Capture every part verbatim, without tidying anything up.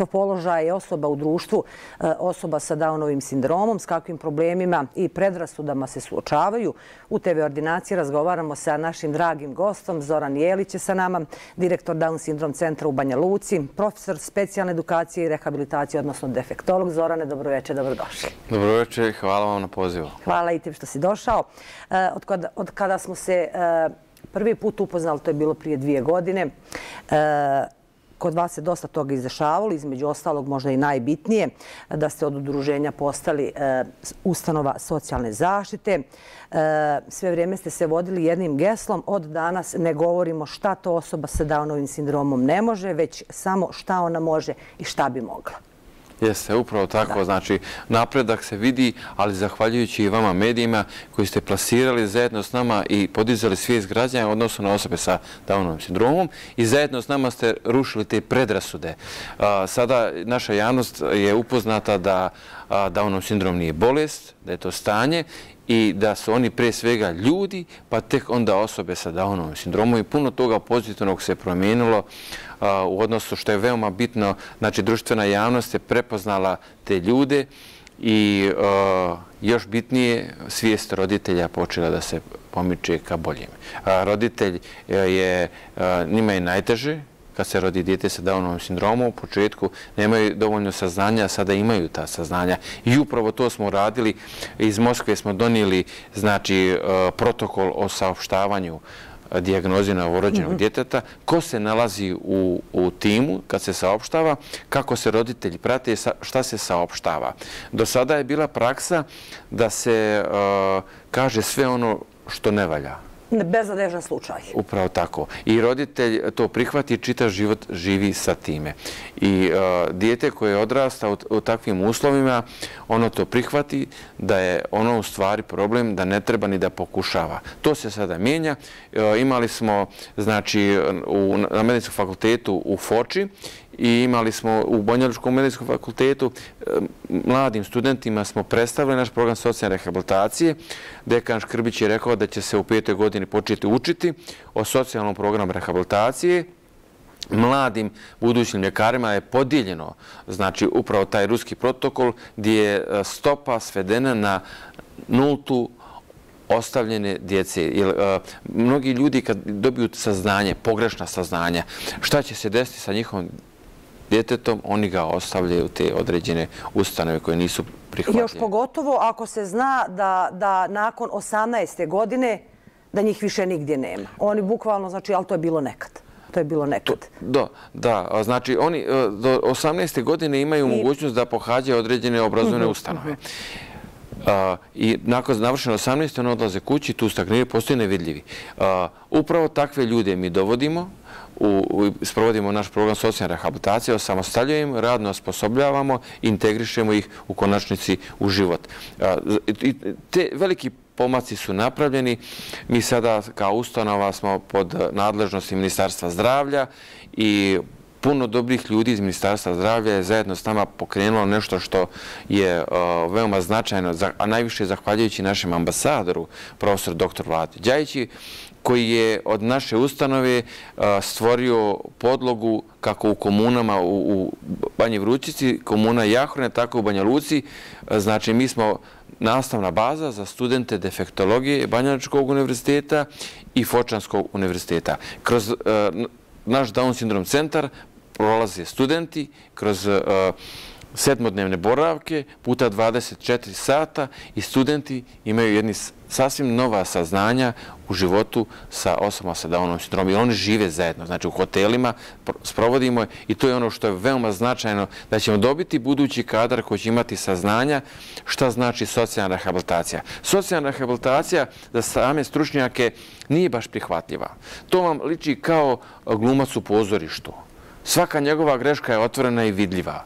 kakav položaj je osoba u društvu, osoba sa Downovim sindromom, s kakvim problemima i predrasudama se suočavaju. U te ve ordinaciji razgovaramo sa našim dragim gostom. Zoran Jelić je sa nama, direktor Down sindrom centra u Banja Luci, profesor specijalne edukacije i rehabilitacije, odnosno defektolog. Zorane, dobroveče, dobrodošli. Dobroveče i hvala vam na pozivu. Hvala i tebi što si došao. Od kada, od kada smo se prvi put upoznali, to je bilo prije dvije godine, kod vas se dosta toga izdešavalo, između ostalog možda i najbitnije, da ste od udruženja postali ustanova socijalne zaštite. Sve vrijeme ste se vodili jednim geslom. Od danas ne govorimo šta to osoba sa Downovim sindromom ne može, već samo šta ona može i šta bi mogla. Jeste, upravo tako. Znači, napredak se vidi, ali zahvaljujući i vama medijima koji ste plasirali zajedno s nama i podizali svijest građana u odnosu na osobe sa Downovim sindromom i zajedno s nama ste rušili te predrasude. Sada naša javnost je upoznata da Downov sindrom nije bolest, da je to stanje i da su oni pre svega ljudi, pa tek onda osobe sa Downovim sindromom i puno toga pozitivnog se promijenilo u odnosu što je veoma bitno. Znači, društvena javnost je prepoznala te ljude i još bitnije svijest roditelja počela da se pomiče ka boljem. Roditelj je, njima je najteže kad se rodi dijete sa Downovim sindromom. U početku nemaju dovoljno saznanja, a sada imaju ta saznanja. I upravo to smo radili. Iz Moskve smo donijeli znači, protokol o saopštavanju dijagnozi novorođenog djeteta, ko se nalazi u, u timu kad se saopštava, kako se roditelji prate, šta se saopštava. Do sada je bila praksa da se uh, kaže sve ono što ne valja. Beznadežan slučaj. Upravo tako. I roditelj to prihvati i čitav život živi sa time. I uh, dijete koje odrasta u, u takvim uslovima, ono to prihvati da je ono u stvari problem, da ne treba ni da pokušava. To se sada mijenja. Uh, imali smo, znači, u, na medicinskom fakultetu u Foči i imali smo u Banjalučkom medicinskom fakultetu, mladim studentima smo predstavili naš program socijalne rehabilitacije. Dekan Škrbić je rekao da će se u petoj godini početi učiti o socijalnom programu rehabilitacije. Mladim budućim ljekarima je podijeljeno, znači, upravo taj ruski protokol gdje je stopa svedena na nultu ostavljene djece. Jer, uh, mnogi ljudi kad dobiju saznanje, pogrešna saznanja, šta će se desiti sa njihovom djetetom, oni ga ostavljaju te određene ustanove koje nisu prihvatljive. Još pogotovo ako se zna da, da nakon osamnaeste godine da njih više nigdje nema. Oni bukvalno, znači, ali to je bilo nekad. To je bilo nekad. Da, da. Znači, oni do osamnaeste godine imaju I... mogućnost da pohađaju određene obrazovne uh-huh, ustanove. Uh-huh. Uh, I nakon navršene osamnaeste oni odlaze kući, tu stagniraju, postoje nevidljivi. Uh, upravo takve ljude mi dovodimo, U, u, sprovodimo naš program socijalne rehabilitacije, osamostaljujemo, radno osposobljavamo, integrišemo ih u konačnici u život. A, i, te veliki pomaci su napravljeni. Mi sada kao ustanova smo pod nadležnosti Ministarstva zdravlja i puno dobrih ljudi iz Ministarstva zdravlja je zajedno s nama pokrenulo nešto što je uh, veoma značajno, a najviše zahvaljujući našem ambasadoru, profesor doktor Vladi Đajići, koji je od naše ustanove stvorio podlogu kako u komunama u Banji Vrućici, komuna Jahorine, tako u Banja Luci. Znači, mi smo nastavna baza za studente defektologije Banjalučkog univerziteta i Fočanskog univerziteta. Kroz naš Down sindrom centar prolaze studenti kroz sedmodnevne boravke puta dvadeset četiri sata i studenti imaju jedni sasvim nova saznanja u životu sa osobama sa Downovim sindromom i oni žive zajedno. Znači, u hotelima sprovodimo i to je ono što je veoma značajno, da ćemo dobiti budući kadar koji će imati saznanja šta znači socijalna rehabilitacija. Socijalna rehabilitacija za same stručnjake nije baš prihvatljiva. To vam liči kao glumac u pozorištu. Svaka njegova greška je otvorena i vidljiva.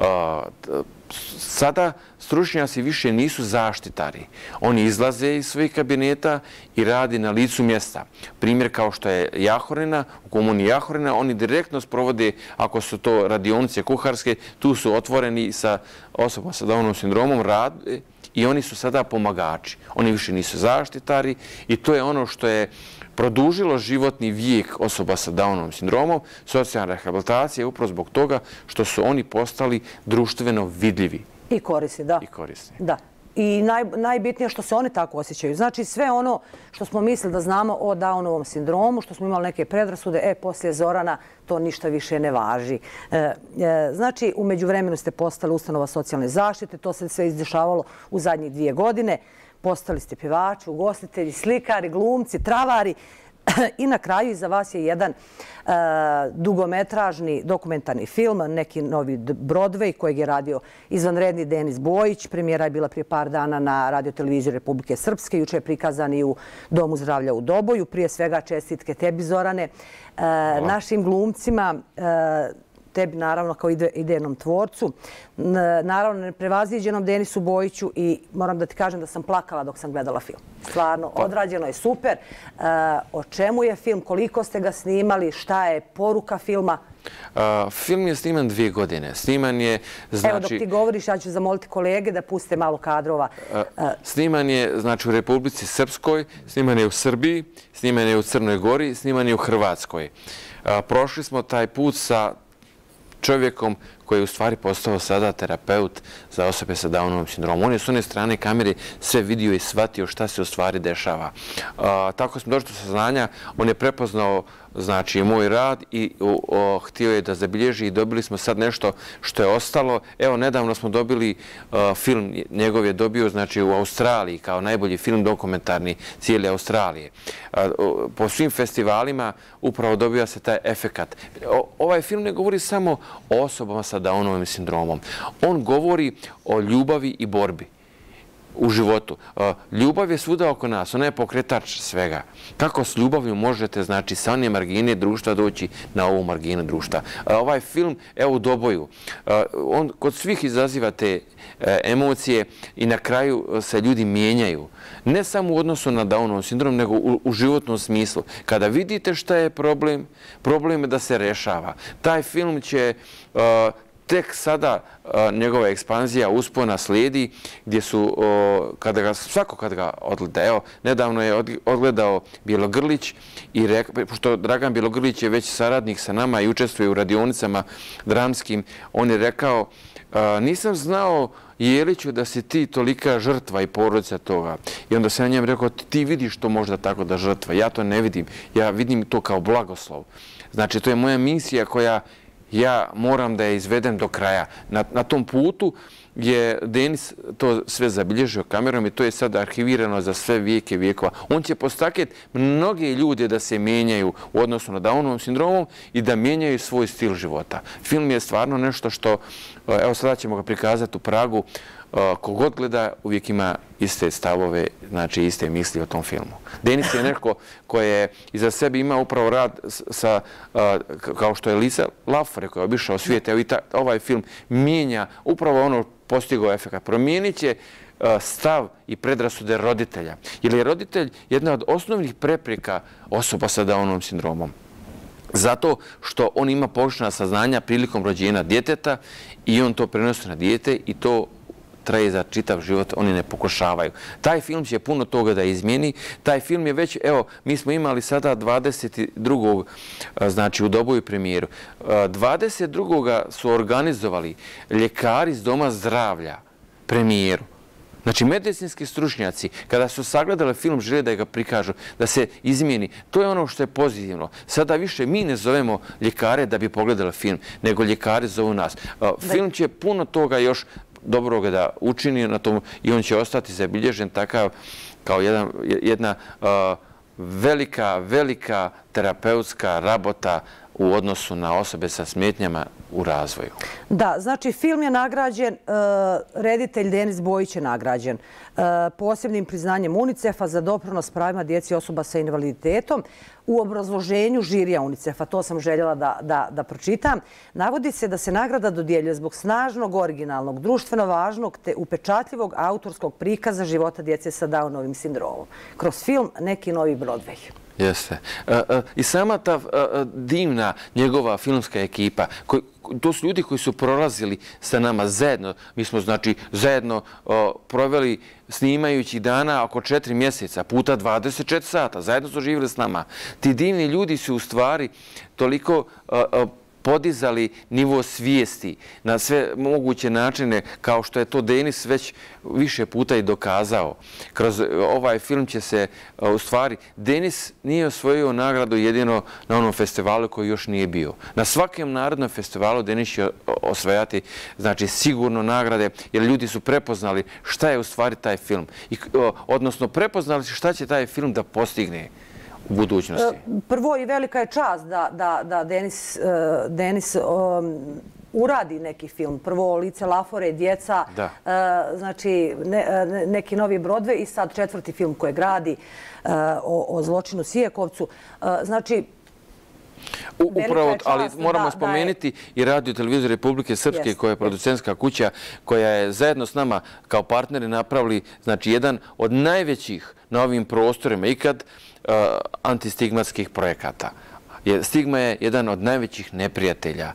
Sada stručnjaci više nisu zaštitari. Oni izlaze iz svojih kabineta i radi na licu mjesta. Primjer kao što je Jahorina, u komuni Jahorina, oni direktno sprovode, ako su to radionice kuharske, tu su otvoreni sa osobama sa Downovim sindromom, rade i oni su sada pomagači. Oni više nisu zaštitari i to je ono što je produžilo životni vijek osoba sa Downovim sindromom. Socijalna rehabilitacija je upravo zbog toga što su oni postali društveno vidljivi. I korisni, da. I korisni. Da. I naj, najbitnije što se oni tako osjećaju. Znači sve ono što smo mislili da znamo o Downovom sindromu, što smo imali neke predrasude, e, poslije Zorana to ništa više ne važi. E, e, znači, u međuvremenu ste postali ustanova socijalne zaštite, to se sve izdešavalo u zadnjih dvije godine. Postali ste pjevači, ugostitelji, slikari, glumci, travari i na kraju iza vas je jedan uh, dugometražni dokumentarni film, neki novi Broadway kojeg je radio izvanredni Denis Bojić. Premijera je bila prije par dana na radioteleviziji Republike Srpske. Juče je prikazan i u Domu zdravlja u Doboju. Prije svega čestitke tebi, Zorane, uh, našim glumcima, uh, tebi naravno kao ide, idejnom tvorcu, naravno neprevaziđenom Denisu Bojiću i moram da ti kažem da sam plakala dok sam gledala film. Stvarno, odrađeno je super. Uh, o čemu je film, koliko ste ga snimali, šta je poruka filma? Uh, film je sniman dvije godine. Sniman je, znači... Evo dok ti govoriš, ja ću zamoliti kolege da puste malo kadrova. Uh, uh, sniman je, znači, u Republici Srpskoj, sniman je u Srbiji, sniman je u Crnoj Gori, sniman je u Hrvatskoj. Uh, prošli smo taj put sa čovjekom koji je u stvari postao sada terapeut za osobe sa Downovim sindromom. On je s one strane kamere sve vidio i shvatio šta se u stvari dešava. A, tako smo došli do saznanja, on je prepoznao znači moj rad i o, o, htio je da zabilježi i dobili smo sad nešto što je ostalo. Evo, nedavno smo dobili a, film, njegov je dobio znači u Australiji kao najbolji film dokumentarni cijele Australije. A, o, po svim festivalima upravo dobija se taj efekat. O, ovaj film ne govori samo o osobama sa Downovim sindromom. On govori o ljubavi i borbi u životu. Ljubav je svuda oko nas, ona je pokretač svega. Kako s ljubavlju možete, znači, sa one margine društva doći na ovu marginu društva? Ovaj film, evo u Doboju, on kod svih izaziva te emocije i na kraju se ljudi mijenjaju. Ne samo u odnosu na Downov sindrom, nego u, u životnom smislu. Kada vidite šta je problem, problem je da se rešava. Taj film će... Uh, Tek sada uh, njegova ekspanzija uspona slijedi gdje su, uh, kada ga, svako kad ga odgleda, evo, nedavno je odgledao Bjelogrlić i rekao, pošto Dragan Bjelogrlić je već saradnik sa nama i učestvuje u radionicama dramskim, on je rekao, uh, nisam znao Jeliću da si ti tolika žrtva i porodica toga. I onda sam njem rekao, ti vidiš to možda tako da žrtva, ja to ne vidim, ja vidim to kao blagoslov. Znači, to je moja misija koja ja moram da je izvedem do kraja. Na, na tom putu je Denis to sve zabilježio kamerom i to je sad arhivirano za sve vijeke vijekova. On će postaketi mnoge ljude da se mijenjaju u odnosu na Downovom sindromom i da mijenjaju svoj stil života. Film je stvarno nešto što, evo sada ćemo ga prikazati u Pragu, kogod gleda uvijek ima iste stavove, znači iste misli o tom filmu. Denis je neko koji je iza sebe imao upravo rad sa, kao što je Lisa Laffer koja je obišao svijet. Evo i ta, ovaj film mijenja upravo ono postigao efekt. Promijenit će stav i predrasude roditelja. Jer je roditelj jedna od osnovnih prepreka osoba sa Downovim sindromom. Zato što on ima pogrešna saznanja prilikom rođenja djeteta i on to prenosi na dijete i to traje za čitav život, oni ne pokušavaju. Taj film će puno toga da izmijeni. Taj film je već, evo, mi smo imali sada dvadeset drugog znači u Doboju premijeru. dvadeset drugog su organizovali ljekari iz Doma zdravlja premijeru. Znači, medicinski stručnjaci, kada su sagledali film, žele da ga prikažu, da se izmijeni. To je ono što je pozitivno. Sada više mi ne zovemo ljekare da bi pogledali film, nego ljekari zovu nas. Film će puno toga još dobroga da učini na tom i on će ostati zabilježen takav kao jedan, jedna uh, velika, velika terapeutska rabota u odnosu na osobe sa smetnjama u razvoju. Da, znači film je nagrađen, uh, reditelj Denis Bojić je nagrađen uh, posebnim priznanjem UNICEF-a za doprinos pravima djeci i osoba sa invaliditetom. U obrazloženju žirija UNICEF-a, to sam željela da, da, da pročitam, navodi se da se nagrada dodjeljuje zbog snažnog, originalnog, društveno važnog te upečatljivog autorskog prikaza života djece sa Downovim sindromom. Kroz film Neki novi Broadway. Jeste. I sama ta divna njegova filmska ekipa, to su ljudi koji su prolazili sa nama zajedno. Mi smo, znači, zajedno proveli snimajući dana oko četiri mjeseca, puta dvadeset četiri sata. Zajedno su živjeli s nama. Ti divni ljudi su u stvari toliko podizali nivo svijesti na sve moguće načine, kao što je to Denis već više puta i dokazao. Kroz ovaj film će se, u stvari, Denis nije osvojio nagradu jedino na onom festivalu koji još nije bio. Na svakom narodnom festivalu Denis će osvajati, znači, sigurno nagrade, jer ljudi su prepoznali šta je u stvari taj film. Odnosno, prepoznali šta će taj film da postigne u budućnosti. Prvo i velika je čast da Denis uradi neki film. Prvo Lice Lafore, Djeca, znači neki novi Broadway i sad četvrti film koji gradi o zločinu Sijekovcu. Znači, upravo, ali moramo spomenuti i Radio televiziju Republike Srpske, koja je producentska kuća, koja je zajedno s nama kao partneri napravili, znači, jedan od najvećih na ovim prostorima ikad antistigmatskih projekata. Stigma je jedan od najvećih neprijatelja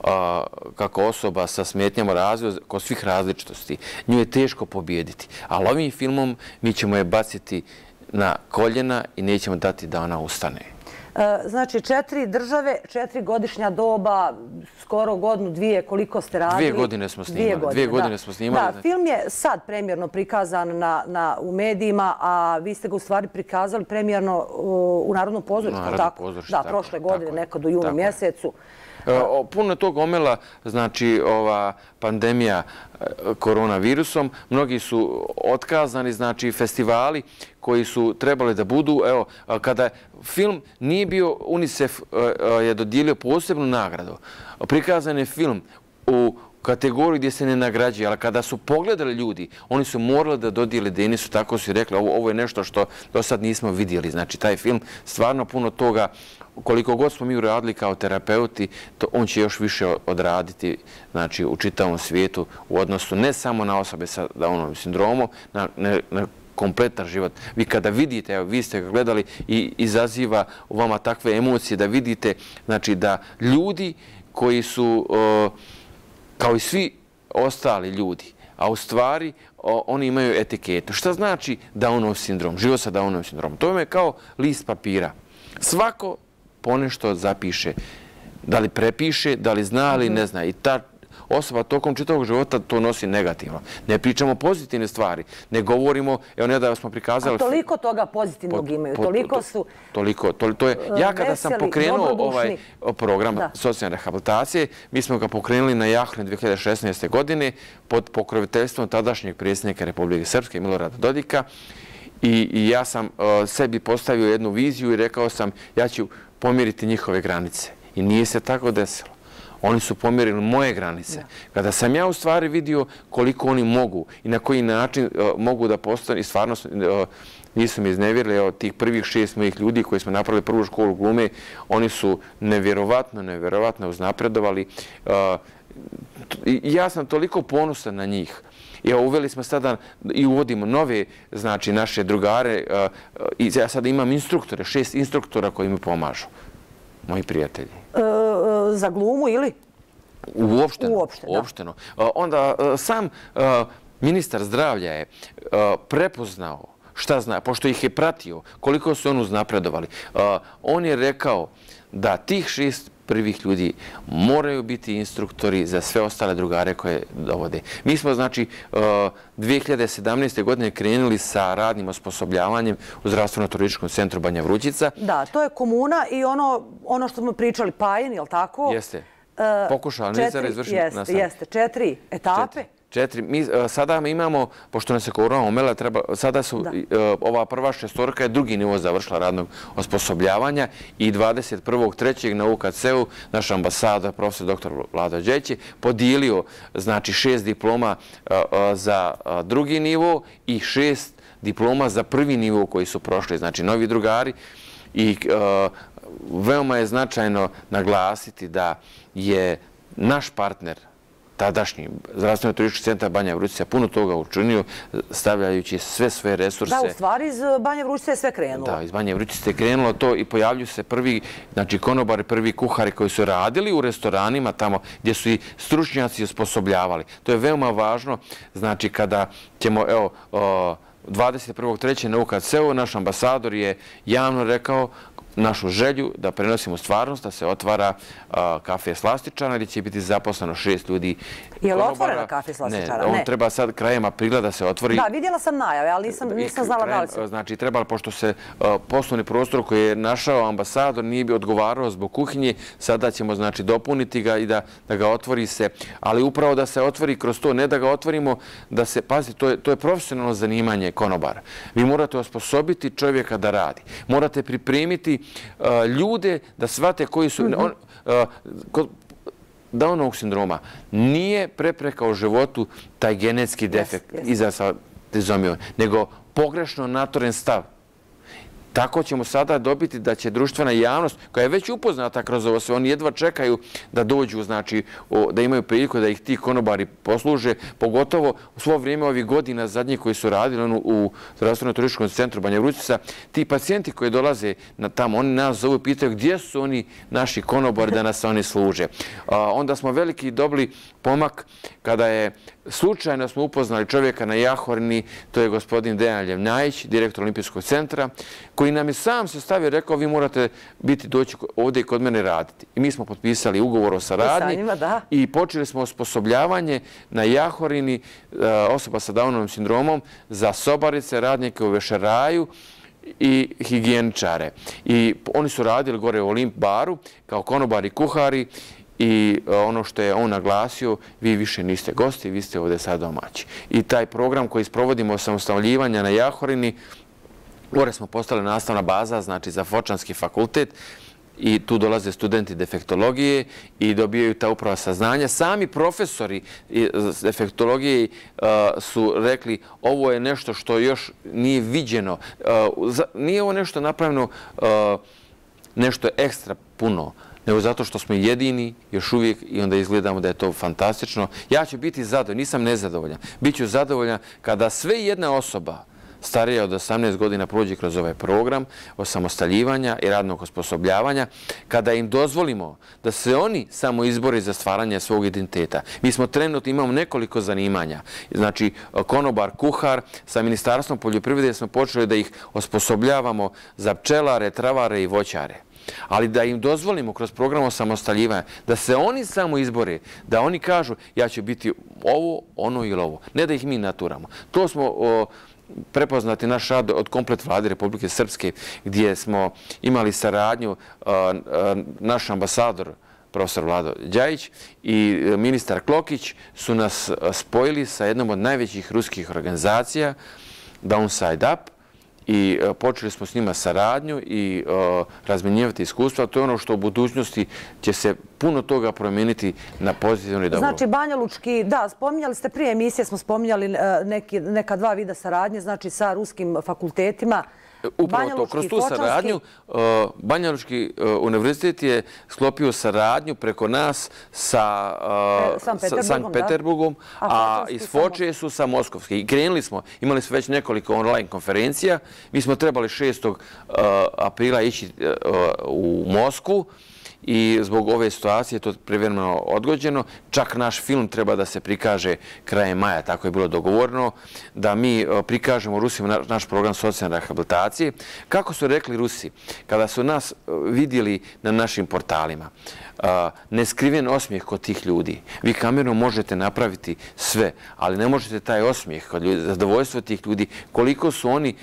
kako osoba sa smetnjama razvoja kod svih različitosti. Nju je teško pobijediti, ali ovim filmom mi ćemo je baciti na koljena i nećemo dati da ona ustane. Znači, četiri države, četiri godišnja doba, skoro godinu, dvije, koliko ste radili? Dvije godine smo snimali. Dvije godine smo snimali. Da, film je sad premijerno prikazan u medijima, a vi ste ga u stvari prikazali premijerno u Narodnom pozorištu, tako? Da, prošle godine, nekad u junu mjesecu. Puno tog omela, znači, ova pandemija koronavirusom, mnogi su otkazani, znači, festivali koji su trebali da budu. Evo, kada film nije bio, UNICEF je dodijelio posebnu nagradu. Prikazan je film u kategoriju gdje se ne nagrađuje, ali kada su pogledali ljudi, oni su morali da dodijeli Denisu, tako su rekli, ovo je nešto što do sad nismo vidjeli. Znači, taj film stvarno puno toga, koliko god smo mi uradili kao terapeuti, on će još više odraditi, znači, u čitavom svijetu u odnosu ne samo na osobe sa Downovim sindromom, na kompletan život. Vi kada vidite, evo, vi ste ga gledali i izaziva u vama takve emocije da vidite, znači, da ljudi koji su kao i svi ostali ljudi, a u stvari oni imaju etiketu. Šta znači Downov sindrom, život sa Downovim sindromom? To je kao list papira. Svako ponešto zapiše. Da li prepiše, da li zna ili ne zna. I ta osoba tokom čitavog života to nosi negativno. Ne pričamo pozitivne stvari. Ne govorimo, evo ne da smo prikazali... A toliko toga pozitivnog imaju, toliko su... Toliko, to je... Ja kada sam pokrenuo ovaj program socijalne rehabilitacije, mi smo ga pokrenuli na Jahline dvije hiljade šesnaeste. godine pod pokroviteljstvom tadašnjeg predsjednika Republike Srpske, Milorada Dodika. I ja sam sebi postavio jednu viziju i rekao sam, ja ću pomjeriti njihove granice. I nije se tako desilo. Oni su pomjerili moje granice. Kada sam ja u stvari vidio koliko oni mogu i na koji način mogu da postane, i stvarno nisu mi iznevjerili, evo, tih prvih šest mojih ljudi koji smo napravili prvu školu glume, oni su nevjerovatno, nevjerovatno uznapredovali. I ja sam toliko ponosan na njih. I uveli smo sada i uvodimo nove, znači, naše drugare. I ja sada imam instruktore, šest instruktora koji mi pomažu. Moji prijatelji. Za glumu ili? Uopšteno. Uopšteno. Onda sam ministar zdravlja je prepoznao šta zna, pošto ih je pratio, koliko su on uznapredovali. On je rekao da tih šest prvih ljudi moraju biti instruktori za sve ostale drugare koje dovode. Mi smo, znači, dvije hiljade sedamnaeste. godine krenuli sa radnim osposobljavanjem u zdravstveno-turističkom centru Banja Vrućica. Da, to je komuna i ono što smo pričali, Pajin, je li tako? Jeste. Pokušali Nizara izvršiti nastaviti. Jeste, četiri etape. Četiri. Sada imamo, pošto nas je korona omela, sada su ova prva šestorka je drugi nivo završila radnog osposobljavanja i dvadeset prvog trećeg na U K C-u naš ambasador, profesor doktor Vlado Đejić, je podijelio, znači, šest diploma za drugi nivo i šest diploma za prvi nivo koji su prošli, znači, novi drugari. I veoma je značajno naglasiti da je naš partner tadašnji zdravstveno turistički centar Banja Vrućica puno toga učinio, stavljajući sve svoje resurse. Da, u stvari iz Banja Vrućice je sve krenulo. Da, iz Banja Vrućice je krenulo to i pojavljuju se prvi, znači konobari, prvi kuhari koji su radili u restoranima tamo gdje su i stručnjaci osposobljavali. To je veoma važno, znači kada ćemo, evo, dvadeset prvog trećeg na U K C-u naš ambasador je javno rekao našu želju da prenosimo stvarnost, da se otvara kafe Slastičana gdje će biti zaposleno šest ljudi. Je li otvorena kafe Slastičana? Ne, on treba sad krajem aprila da se otvori. Da, vidjela sam najave, ali nisam znala da li se... Znači, treba, pošto se poslovni prostor koji je našao ambasador nije bi odgovarao zbog kuhinje, sada ćemo, znači, dopuniti ga i da ga otvori se, ali upravo da se otvori kroz to, ne da ga otvorimo, da se, pazite, to je profesionalno zanimanje konobara. Vi morate osposobiti čovjeka da radi. Morate pripremiti ljude da shvate koji su... Kod Downovog sindroma nije prepreka u životu taj genetski defekt izazvao trizomijom, nego pogrešno natvoren stav. Tako ćemo sada dobiti da će društvena javnost, koja je već upoznata kroz ovo sve, oni jedva čekaju da dođu, znači, da imaju priliku da ih ti konobari posluže, pogotovo u svo vrijeme ovih godina zadnjih koji su radili u zdravstveno-turističkom centru Banja Vrućica, ti pacijenti koji dolaze tamo, oni nas zovu i pitaju gdje su oni naši konobari da nas oni služe. Onda smo veliki dobili pomak kada je slučajno smo upoznali čovjeka na Jahorini, to je gospodin Dejan Ljevnjajić, direktor Olimpijskog centra, koji nam je sam se stavio i rekao vi morate biti doći ovdje i kod mene raditi. I mi smo potpisali ugovor o saradnji i počeli smo osposobljavanje na Jahorini osoba sa Downovim sindromom za sobarice, radnike u vešeraju i higijeničare. I oni su radili gore u Olimp baru kao konobari i kuhari. I ono što je on naglasio, vi više niste gosti, vi ste ovdje sad domaći. I taj program koji sprovodimo osamostaljivanja na Jahorini, gore smo postali nastavna baza, znači za Fočanski fakultet, i tu dolaze studenti defektologije i dobijaju ta uprava saznanja. Sami profesori defektologije su rekli ovo je nešto što još nije viđeno. Nije ovo nešto napravljeno, nešto ekstra puno, nego zato što smo jedini još uvijek i onda izgledamo da je to fantastično. Ja ću biti zadovoljan, nisam nezadovoljan. Biću zadovoljan kada sve jedna osoba starija od osamnaest godina prođe kroz ovaj program osamostaljivanja i radnog osposobljavanja, kada im dozvolimo da se oni samo izbore za stvaranje svog identiteta. Mi smo trenutno, imamo nekoliko zanimanja. Znači, konobar, kuhar, sa Ministarstvom poljoprivrede smo počeli da ih osposobljavamo za pčelare, travare i voćare. Ali da im dozvolimo kroz program osamostaljivanja, da se oni samo izbore, da oni kažu ja ću biti ovo, ono ili ovo. Ne da ih mi naturamo. To smo prepoznati naš rad od komplet vlade Republike Srpske, gdje smo imali saradnju, naš ambasador, profesor Vlado Đajić i ministar Klokić su nas spojili sa jednom od najvećih ruskih organizacija, Downside Up, i počeli smo s njima saradnju i razmjenjivati iskustva. To je ono što u budućnosti će se puno toga promijeniti na pozitivno i dobro. Znači, Banja Lučki, da, spominjali ste prije emisije, smo spominjali neka dva vida saradnje, znači sa ruskim fakultetima. Upravo to, kroz tu saradnju Banja Lučki univerzitet je sklopio saradnju preko nas sa Sankt Peterburgom, a iz Foče su sa Moskovske. I krenuli smo, imali smo već nekoliko online konferencija, mi smo trebali šestog aprila ići u Moskvu i zbog ove situacije to je privremeno odgođeno. Čak naš film treba da se prikaže krajem maja, tako je bilo dogovoreno, da mi prikažemo Rusima naš program socijalne rehabilitacije. Kako su rekli Rusi, kada su nas vidjeli na našim portalima, neskriven osmijeh kod tih ljudi. Vi kamerno možete napraviti sve, ali ne možete taj osmijeh kod ljudi, zadovoljstvo tih ljudi, koliko su oni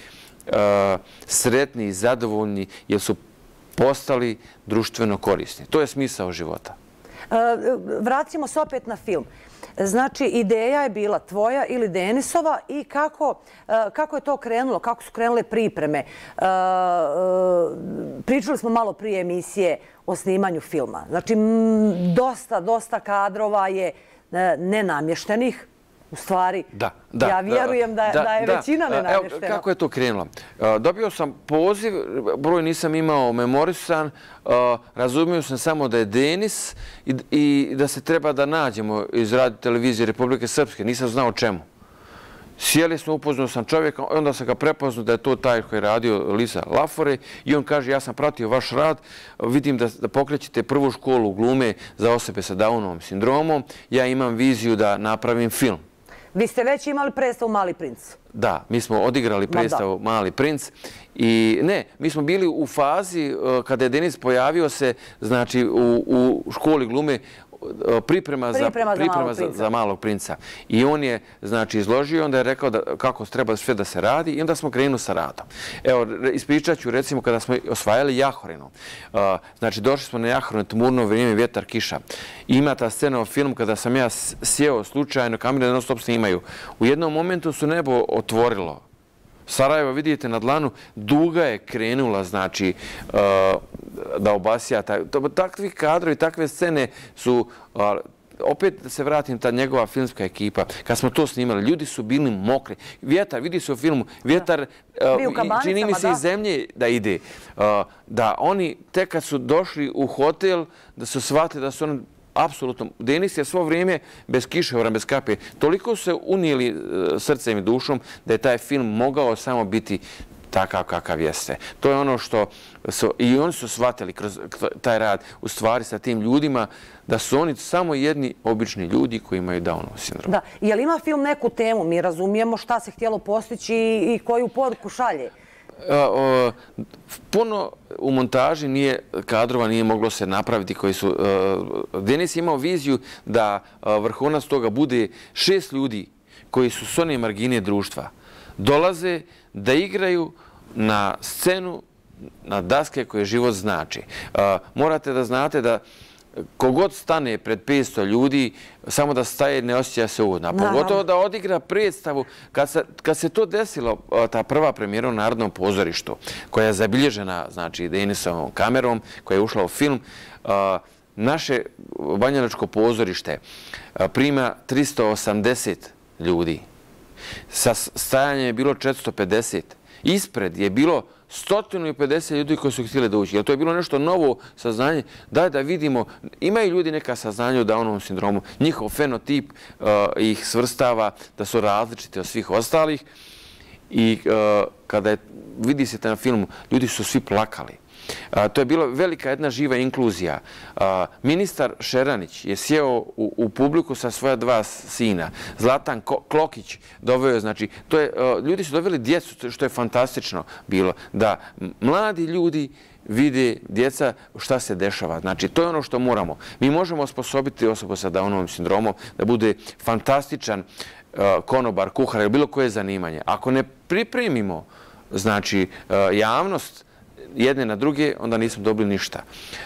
sretni i zadovoljni, jer su postali društveno korisni. To je smisao života. Vratimo se opet na film. Znači, ideja je bila tvoja ili Denisova i kako je to krenulo, kako su krenule pripreme. Pričali smo malo prije emisije o snimanju filma. Znači, dosta, dosta kadrova je nenamještenih. U stvari, Da, da. ja vjerujem da, da, da je da. većina nenaveštena. Evo, kako je to krenulo? Dobio sam poziv, broj nisam imao memorisan, razumio sam samo da je Denis i, i da se treba da nađemo iz radio televizije Republike Srpske. Nisam znao čemu. Sjeli smo, upoznao sam čovjeka, onda sam ga prepoznao da je to taj koji je radio Lisa Lafore i on kaže, ja sam pratio vaš rad, vidim da, da pokrećete prvu školu glume za osobe sa Downovim sindromom, ja imam viziju da napravim film. Vi ste već imali predstavu Mali princ? Da, mi smo odigrali predstavu Mali princ i ne, mi smo bili u fazi kada je Denis pojavio se, znači u, u školi glume, priprema, priprema, za, priprema za, za malog princa. I on je, znači, izložio, onda je rekao da, kako treba sve da se radi i onda smo krenuli sa radom. Evo, ispričat ću, recimo, kada smo osvajali Jahorinu. Znači, došli smo na Jahorinu, tmurno vrijeme, vjetar, kiša. Ima ta scena u filmu kada sam ja sjeo slučajno, kamere non stop snimaju. U jednom momentu su nebo otvorilo. Sarajevo, vidite, na dlanu, duga je krenula, znači, da obasija. Takvi kadrovi, takve scene su, opet da se vratim, ta njegova filmska ekipa, kad smo to snimali, ljudi su bili mokri. Vjetar, vidi se u filmu, vjetar, čini mi se iz zemlje da ide. Da oni, tek kad su došli u hotel, da su shvatili da su oni apsolutno, Denis je svo vrijeme bez kiše, bez kape. Toliko su se unijeli srcem i dušom da je taj film mogao samo biti takav kakav jeste. To je ono što su, i oni su shvatili kroz taj rad u stvari sa tim ljudima da su oni samo jedni obični ljudi koji imaju Downov sindrom. Da. Je li ima film neku temu? Mi razumijemo šta se htjelo postići i koju poruku šalje? Puno u montaži nije kadrova nije moglo se napraviti koji su... Denis je imao viziju da vrhunac toga bude šest ljudi koji su s one margine društva. Dolaze da igraju na scenu, na daske koje život znači. Morate da znate da kogod stane pred petsto ljudi, samo da staje ne osjeća se ugodno. Pogotovo da odigra predstavu. Kad se to desilo, ta prva premijera u Narodnom pozorištu, koja je zabilježena, znači, Denisovom kamerom, koja je ušla u film, naše banjalučko pozorište prima tristo osamdeset ljudi. Sa stajanjem je bilo četiristo pedeset. Ispred je bilo sto pedeset ljudi koji su htjeli doći. Jer to je bilo nešto novo saznanje. Daj da vidimo, imaju ljudi neka saznanja o Downovom sindromu. Njihov fenotip ih svrstava da su različiti od svih ostalih. I kada vidi se na filmu, ljudi su svi plakali. To je bila velika jedna živa inkluzija. Ministar Šeranić je sjeo u publiku sa svoja dva sina. Zlatan Klokić doveo je, znači, ljudi su doveli djecu, što je fantastično bilo, da mladi ljudi vide djeca šta se dešava. Znači, to je ono što moramo. Mi možemo osposobiti osobu sa Downovim sindromom da bude fantastičan konobar, kuhar ili bilo koje zanimanje. Ako ne pripremimo, znači, javnost jedne na druge, onda nismo dobili ništa.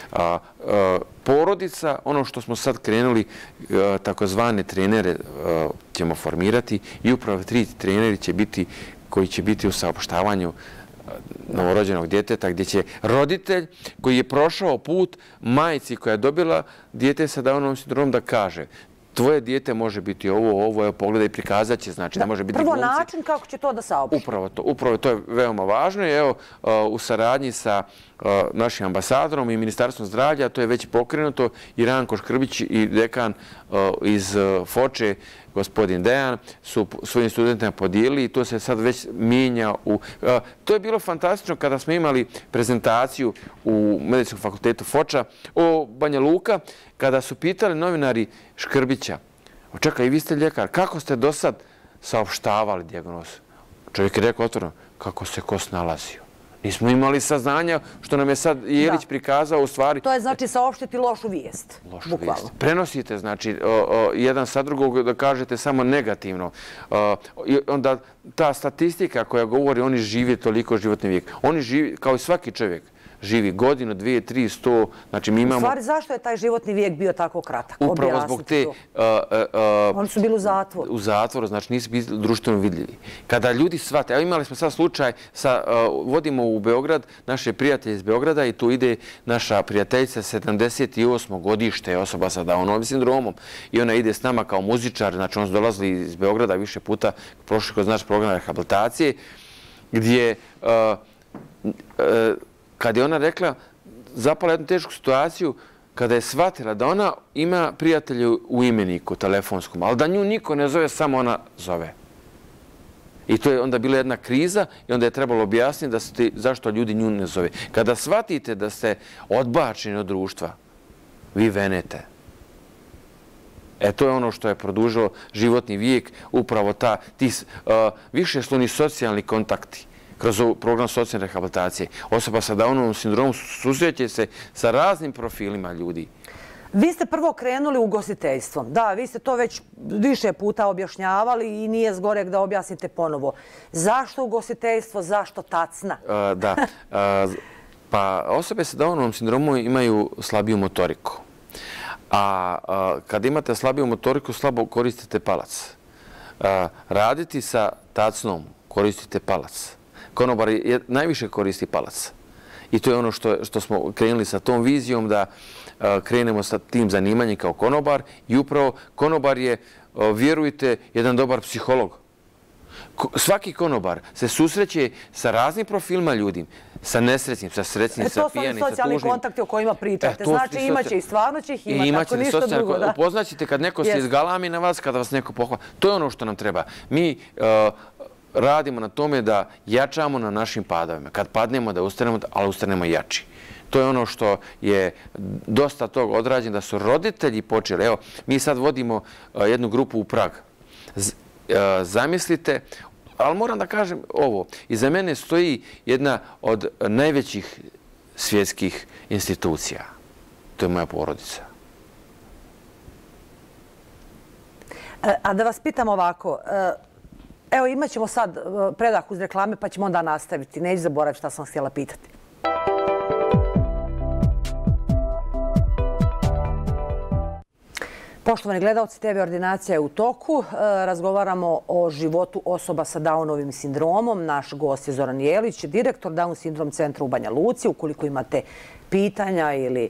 Porodica, ono što smo sad krenuli, takozvane trenere ćemo formirati i upravo tri treneri će biti, koji će biti u saopštavanju novorođenog djeteta, gdje će roditelj koji je prošao put majci koja je dobila dijete sa Downovim sindromom da kaže: tvoje dijete može biti ovo, ovo, pogledaj i prikazat će, znači da može biti glumci. Prvo način kako će to da saopći. Upravo to, upravo to je veoma važno i evo u saradnji sa našim ambasadorom i Ministarstvom zdravlja, to je već pokrenuto i Ranko Škrbić i dekan iz Foče, gospodin Dejan, su svojim studentima podijelili i to se sad već mijenja u... To je bilo fantastično kada smo imali prezentaciju u Medicinskom fakultetu Foča o Banja Luka, kada su pitali novinari Škrbića: čekaj, i vi ste ljekar, kako ste do sad saopštavali dijagnozu? Čovjek je rekao otvoreno: kako se ko snalazio. Nismo imali saznanja što nam je sad Jelić prikazao u stvari. To je znači saopštiti lošu vijest. Lošu vijest. Prenosite, znači, jedan sa drugog da kažete samo negativno. Onda ta statistika koja govori oni žive toliko životni vijek. Oni žive, kao i svaki čovjek, živi godinu, dvije, tri, sto. Znači, mi imamo... U stvari, zašto je taj životni vijek bio tako kratak? Upravo zbog te... Oni su bili u zatvoru. U zatvoru, znači nisu bili društveno vidljivi. Kada ljudi shvate, evo imali smo sad slučaj, vodimo u Beograd naše prijatelje iz Beograda i tu ide naša prijateljica sedamdeset osmo godište, osoba sa Downovim sindromom, i ona ide s nama kao muzičar, znači oni su dolazili iz Beograda više puta, prošli kroz naš program rehabilitacije, gdje, kad je ona rekla, zapala jednu tešku situaciju, kada je shvatila da ona ima prijatelje u imeniku telefonskom, ali da nju niko ne zove, samo ona zove. I to je onda bila jedna kriza i onda je trebalo objasniti zašto ljudi nju ne zove. Kada shvatite da ste odbačeni od društva, vi venete. E, to je ono što je produžilo životni vijek, upravo ta, ti višeslojni socijalni kontakti kroz program socijalne rehabilitacije. Osoba sa Downovim sindromom susreće se sa raznim profilima ljudi. Vi ste prvo krenuli ugostiteljstvom. Da, vi ste to već više puta objašnjavali i nije zgorek da objasnite ponovo. Zašto ugostiteljstvo, zašto tacna? Da, pa osobe sa Downovim sindromom imaju slabiju motoriku. A kad imate slabiju motoriku, slabo koristite palac. Raditi sa tacnom, koristite palac. Konobar najviše koristi palac. I to je ono što smo krenuli sa tom vizijom, da krenemo sa tim zanimanjem kao konobar. I upravo konobar je, vjerujte, jedan dobar psiholog. Svaki konobar se susreće sa raznim profilima ljudi, sa nesrećnim, sa srećnim, sa pijanim, sa tužnim. To su oni socijalni kontakti o kojima pričate. Znači imaće i stvarno će ih imati, ako ništa drugo. Upoznaćete kad neko se izgalami na vas, kada vas neko pohvala. To je ono što nam treba. Mi radimo na tome da jačamo na našim padovima. Kad padnemo, da ustanemo, ali ustanemo jači. To je ono što je dosta toga odrađeno, da su roditelji počeli. Evo, mi sad vodimo jednu grupu u Prag. Zamislite, ali moram da kažem ovo, iza mene stoji jedna od najvećih svjetskih institucija. To je moja porodica. A da vas pitam ovako, evo imat ćemo sad predah uz reklame pa ćemo onda nastaviti. Neću zaboraviti šta sam vas htjela pitati. Poštovani gledalci, te ve Ordinacija je u toku. Razgovaramo o životu osoba sa Downovim sindromom. Naš gost je Zoran Jelić, direktor Down sindrom centra u Banja Luci. Ukoliko imate pitanja ili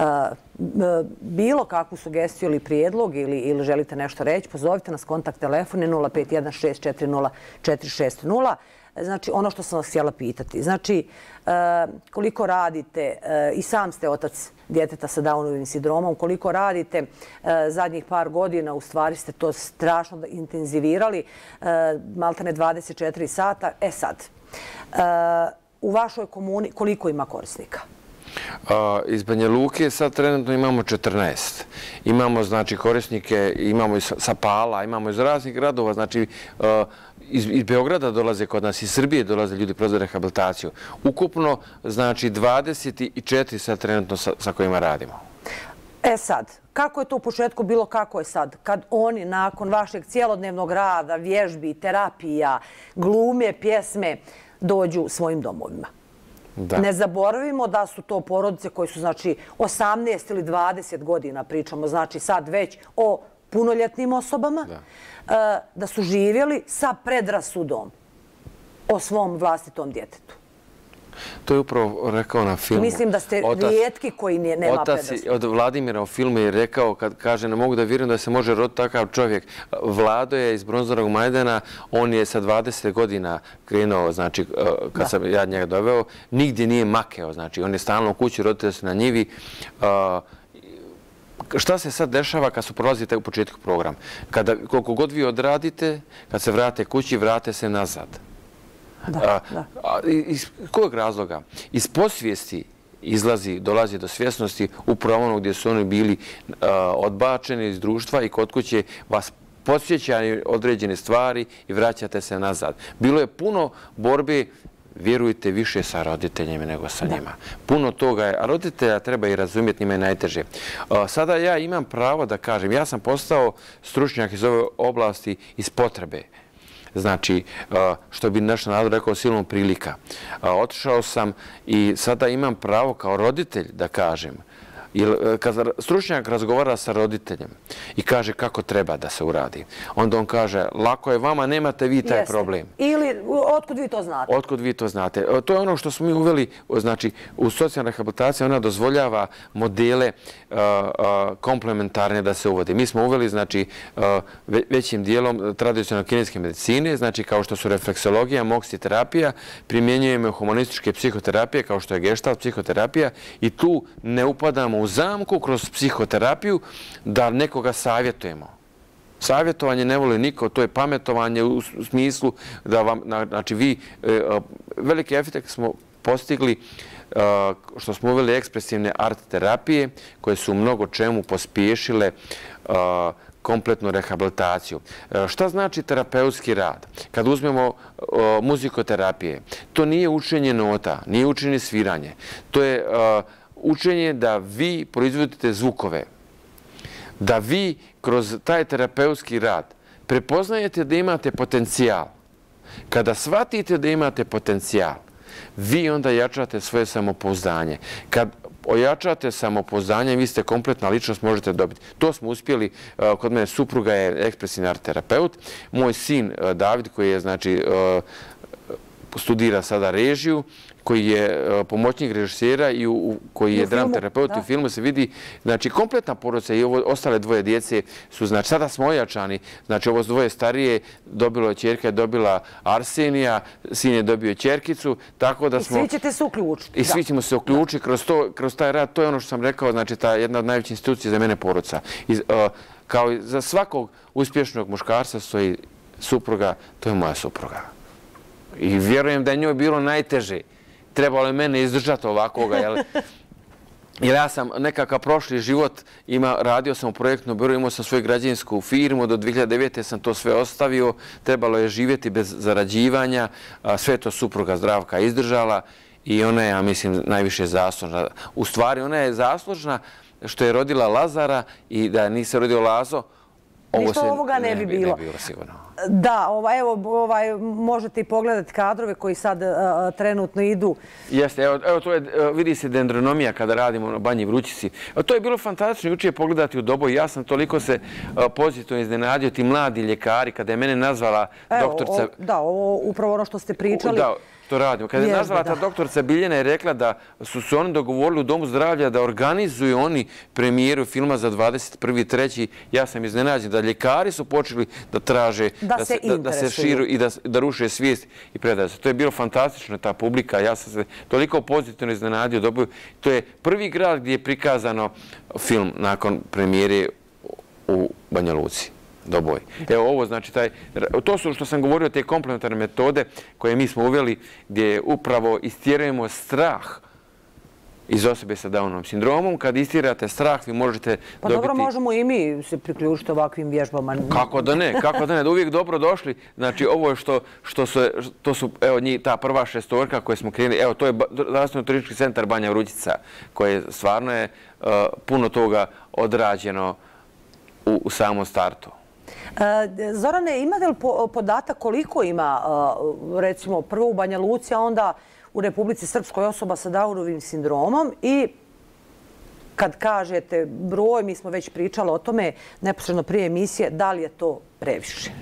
bilo kakvu sugestiju ili prijedlog ili želite nešto reći, pozovite nas, kontakt telefon je nula pet jedan šest četiri nula četiri šest nula. Znači, ono što sam vas htjela pitati. Znači, koliko radite, i sam ste otac djeteta sa Downovim sindromom, koliko radite zadnjih par godina, u stvari ste to strašno intenzivirali, maltene dvadeset četiri sata. E sad, u vašoj komuni koliko ima korisnika? Iz Banja Luke sad trenutno imamo četrnaest. Imamo, znači, korisnike, imamo sa Pala, imamo iz raznih gradova, znači, iz Beograda dolaze kod nas, iz Srbije dolaze ljudi kroz rehabilitaciju. Ukupno, znači, dvadeset četiri sad trenutno sa kojima radimo. E sad, kako je to u početku bilo, kako je sad? Kad oni nakon vašeg cijelodnevnog rada, vježbi, terapija, glume, pjesme, dođu svojim domovima? Ne zaboravimo da su to porodice koje su, znači, osamnaest ili dvadeset godina, pričamo, znači sad već o punoljetnim osobama, da su živjeli sa predrasudom o svom vlastitom djetetu. To je upravo rekao na filmu. Mislim da ste rijetki koji nema predrasuda. Otac od Vladimira u filmu je rekao, kad kaže, ne mogu da vjerujem da se može roditi takav čovjek. Vlado je iz Bronzorog Majdana, on je sa dvadeset godina krenuo, znači, kad sam ja njega doveo, nigdje nije makeo, znači, on je stalno u kući, roditelj se na njivi. Šta se sad dešava kad su prolazite u početku programa? Koliko god vi odradite, kad se vrate kući, vrate se nazad. Iz kojeg razloga? Iz podsvijesti izlazi, dolazi do svjesnosti upravo ono gdje su oni bili odbačeni iz društva i kod kuće vas podsjećaju određene stvari i vraćate se nazad. Bilo je puno borbe, vjerujte, više sa roditeljima nego sa njima. Puno toga je, a roditelja treba i razumjeti, njima je najteže. Sada ja imam pravo da kažem, ja sam postao stručnjak iz ove oblasti iz potrebe. znači, što bi naš narod rekao, silom prilika. Otišao sam i sada imam pravo kao roditelj da kažem, jer kad stručnjak razgovara sa roditeljem i kaže kako treba da se uradi, onda on kaže, lako je vama, nemate vi taj problem. Ili, otkud vi to znate? Otkud vi to znate. To je ono što smo mi uveli, znači, u socijalnoj rehabilitaciji ona dozvoljava modele komplementarne da se uvode. Mi smo uveli, znači, većim dijelom tradicionalne kineske medicine, znači, kao što su refleksologija, moksiterapija, primjenjujemo humanističke psihoterapije, kao što je gestalt psihoterapija, i tu ne upadamo u zamku kroz psihoterapiju da nekoga savjetujemo. Savjetovanje ne voli niko, to je pametovanje u smislu da vam, znači vi, veliki efekt smo postigli što smo uveli ekspresivne art terapije koje su mnogo čemu pospješile kompletnu rehabilitaciju. Šta znači terapeutski rad? Kad uzmemo muzikoterapije, to nije učenje nota, nije učenje sviranje. To je učenje da vi proizvodite zvukove, da vi kroz taj terapeutski rad prepoznajete da imate potencijal. Kada shvatite da imate potencijal, vi onda jačate svoje samopouzdanje. Kad ojačate samopouzdanje, vi ste kompletna ličnost, možete dobiti. To smo uspjeli, kod mene supruga je ekspresivni art terapeut, moj sin David koji je, znači, studira sada režiju, koji je pomoćnik režisera i koji je dramaterapeut u filmu, se vidi, znači, kompletna porodica i ovo ostale dvoje djece su, znači, sada smo ojačani, znači, ovo dvoje starije, dobilo je ćerka, je dobila Arsenija, sin je dobio ćerkicu, tako da smo... I svi ćete se uključiti. I svi ćemo se uključiti kroz taj rad, to je ono što sam rekao, znači, ta jedna od najvećih institucija za mene porodica. Kao i za svakog uspješnog muškarca stoji supruga, to je moja supruga. I vjerujem da je njoj bilo najteže. Trebalo je mene izdržati ovakvoga, jer ja sam nekakav prošli život, radio sam u projektnom biuru, imao sam svoju građevinsku firmu, do dvije hiljade devete. sam to sve ostavio, trebalo je živjeti bez zarađivanja, sve to supruga Zdravka izdržala i ona je, ja mislim, najviše zaslužna. U stvari, ona je zaslužna što je rodila Lazara i da nisi rodio Lazo, ništa ovoga ne bi bilo. Da, evo, možete i pogledati kadrove koji sad trenutno idu. Jeste, evo, to je, vidi se dendronomija kada radimo na Banji Vrućici. To je bilo fantastično jučer pogledati u Doboj. Ja sam toliko se pozitivno iznenadio, ti mladi ljekari, kada je mene nazvala doktorica... Da, upravo ono što ste pričali. Da, to radimo. Kada je nazvala ta doktorica Biljana i rekla da su se oni dogovorili u Domu zdravlja da organizuju oni premijeru filma za dvadeset prvi treći ja sam iznenađen da ljekari su počeli da traže, da se širu i da ruše svijest i predaju se. To je bilo fantastično, ta publika. Ja sam se toliko pozitivno iznenadio. To je prvi grad gdje je prikazano film nakon premijere u Banja Luci. Doboj. Evo ovo, znači, to su što sam govorio, te komplementarne metode koje mi smo uveli gdje upravo istjerujemo strah iz osobe sa Downovim sindromom. Kad istirate strah, vi možete dobiti... Pa dobro, možemo i mi se priključiti ovakvim vježbama. Kako da ne, kako da ne, da uvijek dobro došli. Znači, ovo je što su, evo, ta prva šestorka koje smo krenuli, evo, to je zdravstveno-turistički centar Banja Vrućica, koje stvarno je puno toga odrađeno u samom startu. Zorane, imate li podatak koliko ima, recimo, prvo u Banja Luci, a onda u Republici Srpskoj osoba sa Downovim sindromom i kad kažete broj, mi smo već pričali o tome neposredno prije emisije, da li je to previše?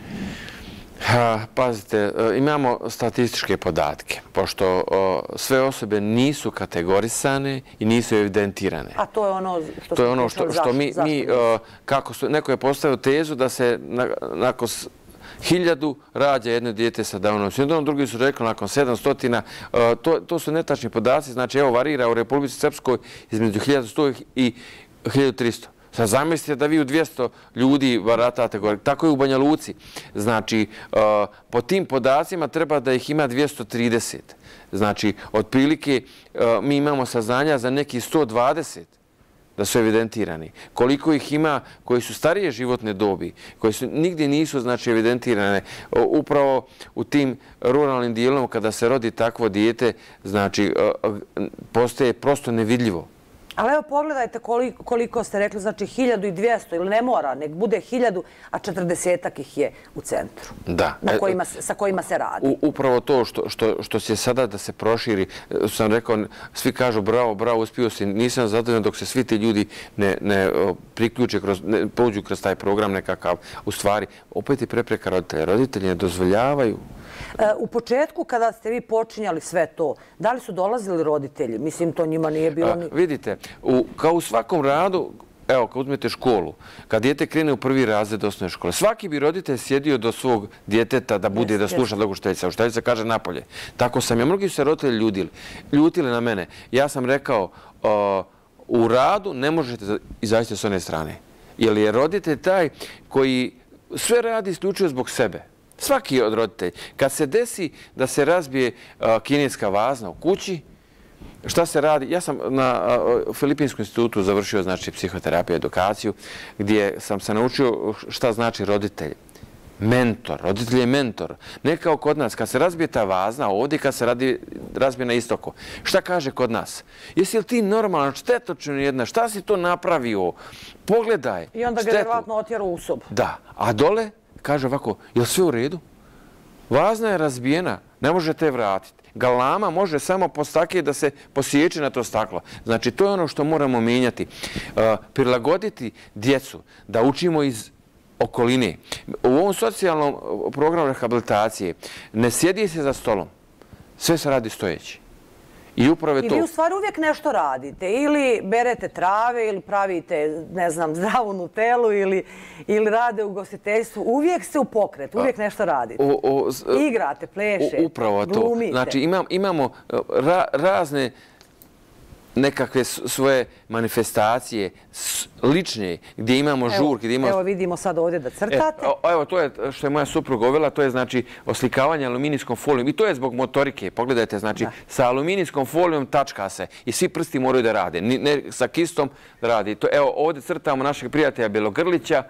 Pazite, imamo statističke podatke, pošto sve osobe nisu kategorisane i nisu evidentirane. A to je ono što To je ono što mi, kako su, neko je postavio tezu da se nakon hiljadu rađa jedno dijete sa Downovim sindromom, drugi su rekli nakon sedamstotina. To su netačni podaci, znači evo varira u Republici Srpskoj između hiljadu sto i hiljadu tristo. Sad zamislite da vi u dvjesto ljudi varatate gore. Tako je u Banja Luci. Znači, po tim podacima treba da ih ima dvjesto trideset. Znači, otprilike mi imamo saznanja za neki sto dvadeset da su evidentirani. Koliko ih ima koji su starije životne dobi, koji nigdje nisu, znači, evidentirane. Upravo u tim ruralnim dijelom kada se rodi takvo dijete, znači, postaje prosto nevidljivo. Ali evo pogledajte koliko ste rekli, znači hiljadu i dvjesto ili ne mora, nek bude hiljadu, a četrdesetak ih je u centru. Da. Sa kojima se radi. Upravo to što će sada da se proširi, sam rekao, svi kažu bravo, bravo, uspio si, nisam zadovoljan dok se svi ti ljudi ne priključe, ne pođu kroz taj program nekakav. U stvari, opet je prepreka roditelja. Roditelji ne dozvoljavaju. U početku, kada ste vi počinjali sve to, da li su dolazili roditelji? Mislim, to njima nije bilo ni... Vidite, kao u svakom radu, evo, kad uzmete školu, kad dijete krene u prvi razred osnovne škole, svaki bi roditelj sjedio do svog djeteta da bude, da sluša dok učiteljica. Učiteljica kaže napolje. Tako sam ja. Mnogi su se roditelji ljutili. Ljutili na mene. Ja sam rekao, u radu ne možete izaći s one strane. Jer je roditelj taj koji sve radi isključio zbog sebe. Svaki od roditelja. Kad se desi da se razbije kineska vazna u kući, šta se radi? Ja sam na Filipinskom institutu završio znači psihoterapiju, edukaciju, gdje sam se naučio šta znači roditelj. Mentor. Roditelj je mentor. Ne kao kod nas. Kad se razbije ta vazna, ovdje kad se razbije na istoku. Šta kaže kod nas? Jesi li ti normalan, štetočin jedna? Šta si to napravio? Pogledaj. I onda ga vjerovatno otjera u sobu. Da. A dole kaže ovako, je li sve u redu? Vazna je razbijena, ne možete je vratiti. Galama može samo po stakle da se posjeće na to staklo. Znači, to je ono što moramo mijenjati. Prilagoditi djecu, da učimo iz okoline. U ovom socijalnom programu rehabilitacije ne sjedi se za stolom. Sve se radi stojeći. I upravo je to... I vi u stvari uvijek nešto radite. Ili berete trave, ili pravite, ne znam, zdravu nutelu, ili rade u gostiteljstvu. Uvijek ste u pokretu, uvijek nešto radite. Igrate, plešete, glumite. Upravo to. Znači, imamo razne nekakve svoje manifestacije lične, gdje imamo žurke, gdje imamo... Evo vidimo sad ovdje da crtate. Evo, to je što je moja supruga uvela, to je znači oslikavanje aluminijskom folijom. I to je zbog motorike. Pogledajte, znači, sa aluminijskom folijom tačka se i svi prsti moraju da rade. Ne sa kistom da radi. Evo, ovdje crtamo našeg prijatelja Bjelogrlića.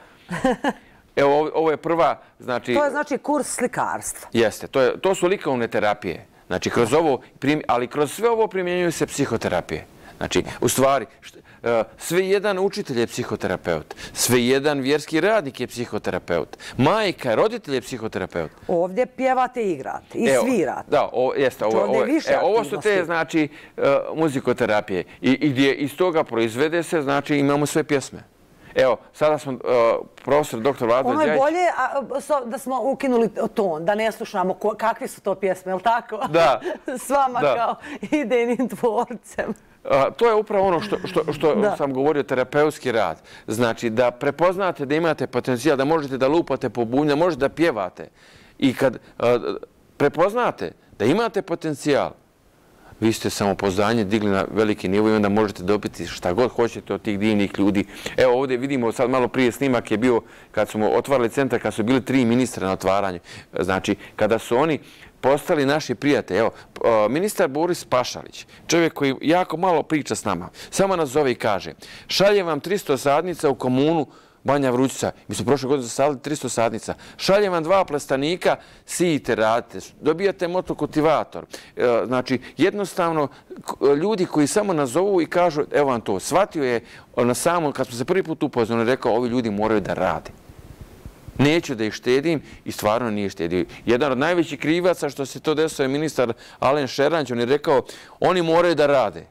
Evo, ovo je prva, znači... To je znači kurs slikarstva. Jeste, to su likovne terapije. Znači, kroz ovo, ali kroz sve ovo primjenjuju se psihoterapije. Znači, u stvari, sve jedan učitelj je psihoterapeut, sve jedan vjerski radnik je psihoterapeut, majka, roditelj je psihoterapeut. Ovdje pjevate i igrate i svirate. Da, jeste. Ovo su te, znači, muzikoterapije. I gdje iz toga proizvede se, znači, imamo sve pjesme. Evo, sada smo profesor doktor Vlado Đajić. Ono je bolje da smo ukinuli ton, da ne slušamo kakve su to pjesme, je li tako? Da. S vama kao idejnim tvorcem. To je upravo ono što sam govorio, terapeutski rad. Znači, da prepoznate da imate potencijal, da možete da lupate po bubnju, da možete da pjevate. I kad prepoznate da imate potencijal, vi ste samopouzdanje digli na veliki nivo i onda možete dobiti šta god hoćete od tih divnih ljudi. Evo ovdje vidimo, sad malo prije snimak je bio kad smo otvarali centar, kad su bili tri ministra na otvaranju. Znači, kada su oni postali naši prijatelji. Evo, ministar Boris Pašalić, čovjek koji jako malo priča s nama, samo nas zove i kaže, šaljem vam tristo sadnica u komunu Banja Vrućica. Mi smo prošle godine zasadili tristo sadnica. Šaljem vam dva plastanika, sijite, radite, dobijate motokultivator. Znači, jednostavno, ljudi koji samo nazovu i kažu, evo vam to, shvatio je na samom, kad smo se prvi put upoznali, rekao, ovi ljudi moraju da rade. Neću da ih štedim i stvarno nije štedio. Jedan od najvećih krivaca što se to desilo je ministar Alen Šeranć, on je rekao, oni moraju da rade.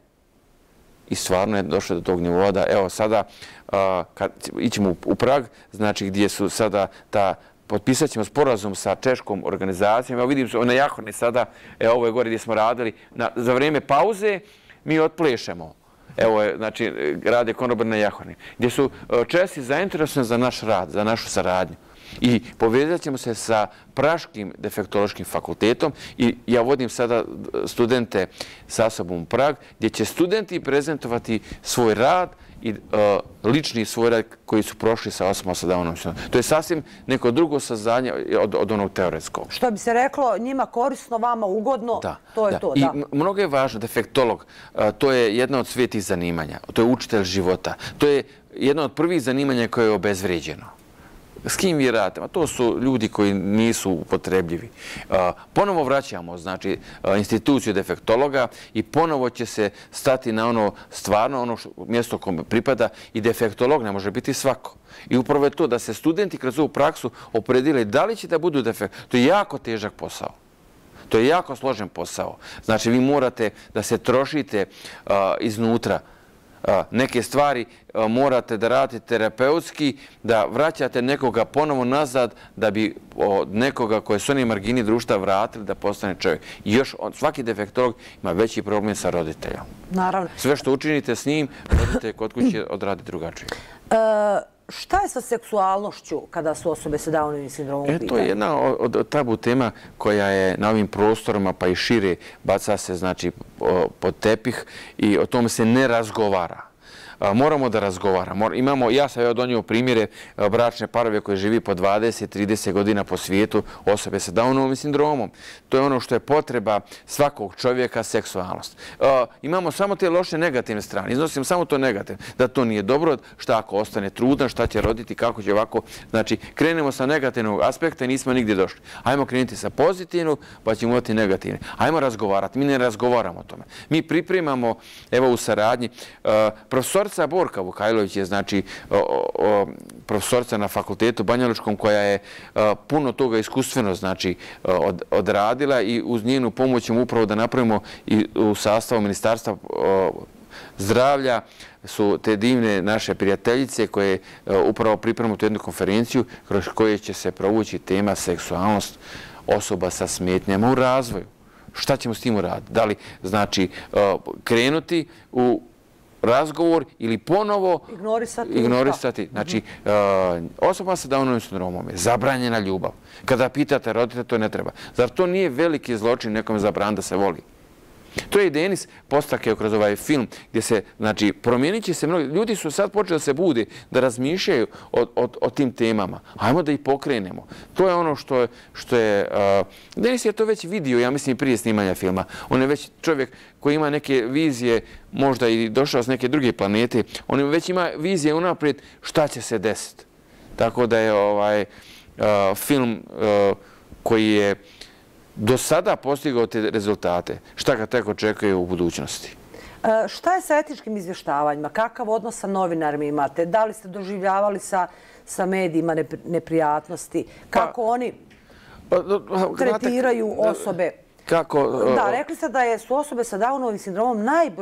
I stvarno je došlo do tog nivoa da, evo sada, kad ićemo u Prag, znači gdje su sada ta, potpisat ćemo sporazum sa češkom organizacijom, evo vidim na Jahorni sada, evo ovo je gore gdje smo radili, za vrijeme pauze mi otplešemo. Evo je, znači, rade konobar na Jahorni, gdje su Česi zainteresovani za naš rad, za našu saradnju. I povezat ćemo se sa Praškim defektološkim fakultetom i ja vodim sada studente sa sobom u Prag, gdje će studenti prezentovati svoj rad i lični svoj rad koji su prošli sa osobama sa Downovim sindromom. To je sasvim neko drugo saznanje od onog teoretskog. Što bi se reklo, njima korisno, vama ugodno, to je to. I mnogo je važno, defektolog, to je jedna od svijetih zanimanja, to je učitelj života, to je jedno od prvih zanimanja koje je obezvrijeđeno. S kim vi radite? To su ljudi koji nisu upotrebljivi. Ponovo vraćamo, znači, instituciju defektologa i ponovo će se stati na ono stvarno, ono mjesto kome pripada i defektolog ne može biti svako. I upravo je to da se studenti kroz ovu praksu opredile da li će da budu defektologi. To je jako težak posao. To je jako složen posao. Znači, vi morate da se trošite iznutra. Neke stvari morate da radite terapeutski, da vraćate nekoga ponovo nazad da bi od nekoga koje su oni margini društva vratili da postane čovjek. I još svaki defektolog ima veći problem sa roditeljom. Naravno. Sve što učinite s njim, roditelj kod kuće odradi drugačije. Šta je sa seksualnošću kada su osobe sa Downovim sindromom u pitanju? To je jedna od tabu tema koja je na ovim prostorima pa i šire baca se znači pod tepih i o tome se ne razgovara. Moramo da razgovaramo. Imamo, ja sam donio primjere bračne parove koje živi po dvadeset do trideset godina po svijetu, osobe sa Downovim sindromom. To je ono što je potreba svakog čovjeka, seksualnost. Imamo samo te loše negativne strane. Iznosim samo to negativno. Da to nije dobro, šta ako ostane trudna, šta će roditi, kako će ovako. Znači, krenemo sa negativnog aspekta i nismo nigdje došli. Ajmo krenuti sa pozitivnog, pa ćemo imati negativne. Ajmo razgovarati. Mi ne razgovaramo o tome. Mi pripremamo, evo u saradnji, profesor Profesorica Borka Vukajlović je znači profesorica na fakultetu Banjalučkom koja je puno toga iskustveno znači odradila i uz njenu pomoć ćemo upravo da napravimo i u sastavu Ministarstva zdravlja su te divne naše prijateljice koje upravo pripremamo tu jednu konferenciju kroz koje će se provući tema seksualnost osoba sa smetnjama u razvoju. Šta ćemo s tim uraditi? Da li znači krenuti u razgovor ili ponovo ignorisati. Znači, osoba sa Downovim sindromom je zabranjena ljubav. Kada pitate roditelja, to ne treba. Zar to nije veliki zločin nekome zabraniti da se voli? To je i Denis postakao kroz ovaj film gdje se, znači, promijenit će se mnogi. Ljudi su sad počeli da se bude, da razmišljaju o tim temama. Hajmo da ih pokrenemo. To je ono što je... Denis je to već vidio, ja mislim, prije snimanja filma. On je već čovjek koji ima neke vizije, možda i došao s neke druge planete. On već ima vizije unaprijed šta će se desiti. Tako da je ovaj film koji je do sada postigao te rezultate. Šta ga tek očekuje u budućnosti? Šta je sa etičkim izvještavanjima? Kakav odnos sa novinarima imate? Da li ste doživljavali sa medijima neprijatnosti? Kako oni tretiraju osobe? Da, rekli ste da su osobe sa Downovim sindromom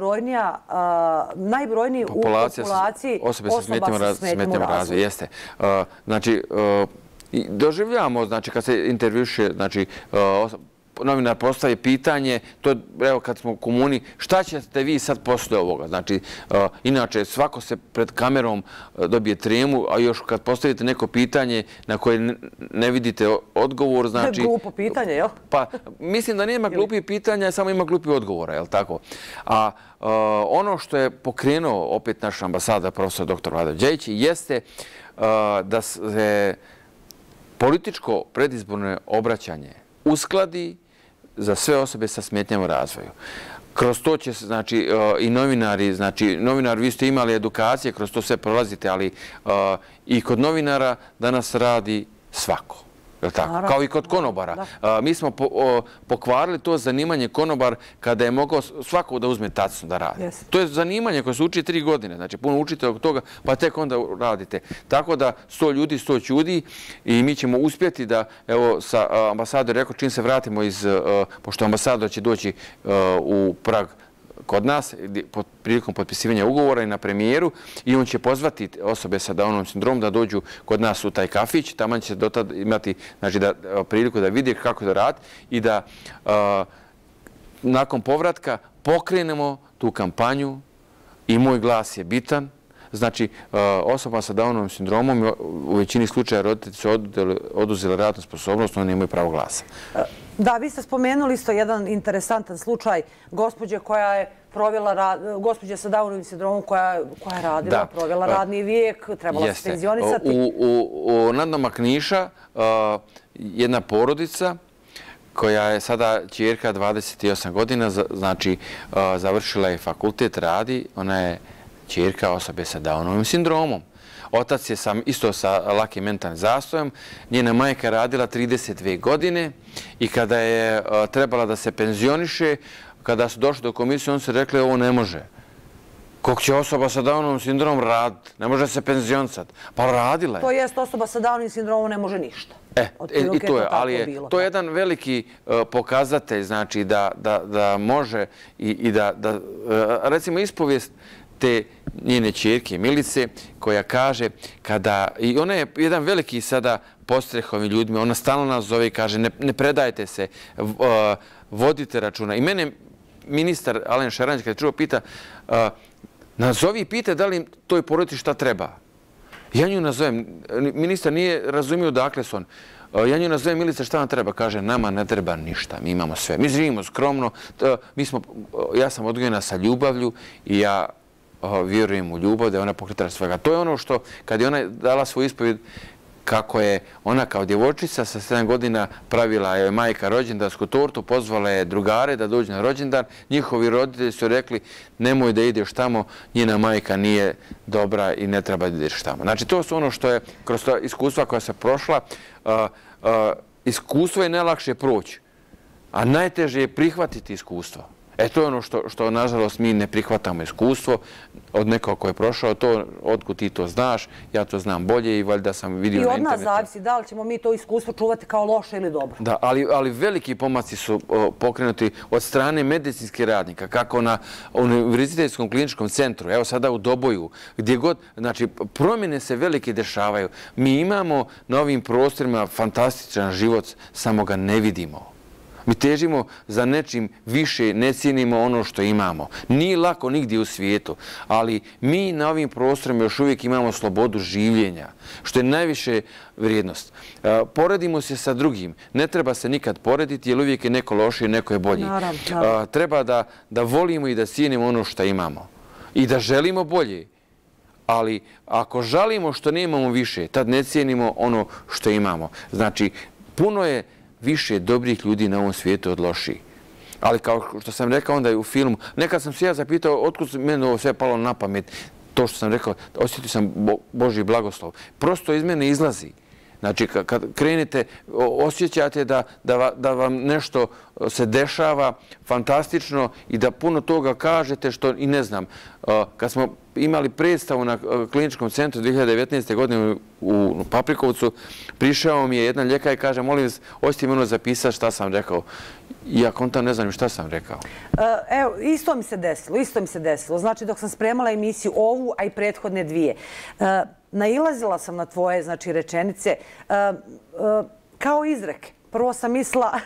najbrojniji u populaciji osoba sa smetnjama u razvoju. Jeste. Znači, doživljavamo, znači, kad se intervjuše, znači, novinar postavi pitanje, to je, evo, kad smo u komuni, šta ćete vi sad posle ovoga? Znači, inače, svako se pred kamerom dobije tremu, a još kad postavite neko pitanje na koje ne vidite odgovor, znači... To je glupo pitanje, jel? Pa, mislim da nema glupih pitanja, samo ima glupih odgovora, jel tako? A ono što je pokrenuo opet naš ambasada, profesor doktor Vlado Đejić, jeste da se političko predizborno obraćanje uskladi za sve osobe sa smetnjama u razvoju. Kroz to će se, znači, i novinari, znači, novinar, vi ste imali edukacije, kroz to sve prolazite, ali i kod novinara danas radi svako. Kao i kod konobara. Mi smo pokvarili to zanimanje konobar kada je mogao svako da uzme tacnu da radi. To je zanimanje koje se uči tri godine. Znači, puno učite od toga, pa tek onda radite. Tako da sto ljudi, sto ćudi i mi ćemo uspjeti da, evo, sa ambasador rekao, čim se vratimo iz, pošto ambasador će doći u Prag kod nas, prilikom potpisivanja ugovora i na premijeru, i on će pozvati osobe sa Downovim sindromom da dođu kod nas u taj kafić. Tamo će do tada imati priliku da vidi kako da radi i da nakon povratka pokrenemo tu kampanju i moj glas je bitan. Znači, osoba sa Downovim sindromom u većini slučaja roditelji su oduzeli radnu sposobnost, oni nemaju pravo glasa. Da, vi ste spomenuli isto jedan interesantan slučaj gospođe koja je provjela, gospođe sa Downovim sindromom koja je radila, provjela radni vijek, trebala se penzionisati. U nadnomak Niša jedna porodica koja je sada ćerka dvadeset osam godina, znači završila je fakultet, radi, ona je ćerka osobe sa Downovim sindromom. Otac je isto sa lakim mentalnim zastojem. Njena majka je radila trideset dve godine i kada je trebala da se penzioniše, kada su došli do komisije, on se rekli ovo ne može. Kako će osoba sa Downovim sindromom raditi? Ne može se penzionisati. Pa radila je. To jest, osoba sa Downovim sindromom ne može ništa. E, i to je, ali to je jedan veliki pokazatelj, znači da može i da, recimo, ispovijest te njene ćerke Milice, koja kaže kada, i ona je jedan veliki sada postreh ovim ljudima, ona stalno nas zove i kaže ne predajte se, vodite računa. I mene ministar Alen Šaranđ kada je čuo pita, nazovi i pita da li toj porodici šta treba. Ja nju nazovem, ministar nije razumio dakle su on. Ja nju nazovem, Milice, šta vam treba? Kaže, nama ne treba ništa, mi imamo sve. Mi živimo skromno, ja sam odgojena sa ljubavlju i ja vjerujem u ljubav, da je ona pokretač svega. To je ono što, kad je ona dala svoj ispovjed, kako je ona kao djevojčica sa sedam godina pravila je majka rođendansku tortu, pozvala je drugare da dođu na rođendan, njihovi roditelji su rekli nemoj da ideš tamo, njena majka nije dobra i ne treba da ideš tamo. Znači to su ono što je kroz to iskustva koja se prošla, iskustvo je najlakše proći, a najteže je prihvatiti iskustvo. E, to je ono što, nažalost, mi ne prihvatamo iskustvo od nekog ko je prošao to, otkud ti to znaš, ja to znam bolje i valjda sam vidio na internetu. I od nas zavisi da li ćemo mi to iskustvo čuvati kao loše ili dobro. Da, ali veliki pomaci su pokrenuti od strane medicinskih radnika, kako na Univerzitetskom kliničkom centru, evo sada u Doboju, gdje god, znači, promjene se velike dešavaju. Mi imamo na ovim prostorima fantastičan život, samo ga ne vidimo. Mi težimo za nečim više, ne cijenimo ono što imamo. Nije lako nigdje u svijetu, ali mi na ovim prostorima još uvijek imamo slobodu življenja, što je najviše vrijednost. Poredimo se sa drugim. Ne treba se nikad porediti, jer uvijek je neko lošiji, neko je bolji. Treba da volimo i da cijenimo ono što imamo i da želimo bolje. Ali ako žalimo što nemamo više, tad ne cijenimo ono što imamo. Znači, puno je više dobrih ljudi na ovom svijetu od loših. Ali kao što sam rekao onda i u filmu, nekad sam se ja zapitao otkud meni ovo sve palo na pamet, to što sam rekao, osjetio sam Božji blagoslov. Prosto iz mene izlazi. Znači, kad krenete, osjećate da vam nešto se dešava fantastično i da puno toga kažete što i ne znam. Kad smo imali predstavu na kliničkom centru dvije hiljade devetnaeste. godine u Paprikovcu, prišao mi je jedan ljekar i kaže, molim vas, hoćete mi ono zapisati šta sam rekao. Ja kontam ne znam šta sam rekao. Evo, isto mi se desilo, isto mi se desilo. Znači, dok sam spremala emisiju ovu, a i prethodne dvije, nailazila sam na tvoje, znači, rečenice kao izreke. Prvo sam mislila